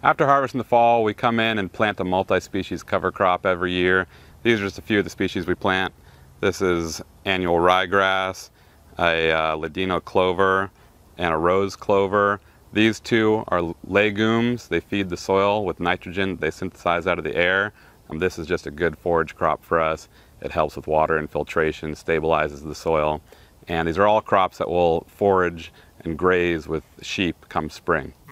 After harvest in the fall, we come in and plant a multi-species cover crop every year. These are just a few of the species we plant. This is annual ryegrass, a ladino clover, and a rose clover. These two are legumes. They feed the soil with nitrogen they synthesize out of the air. This is just a good forage crop for us. It helps with water infiltration, stabilizes the soil. And these are all crops that will forage and graze with sheep come spring.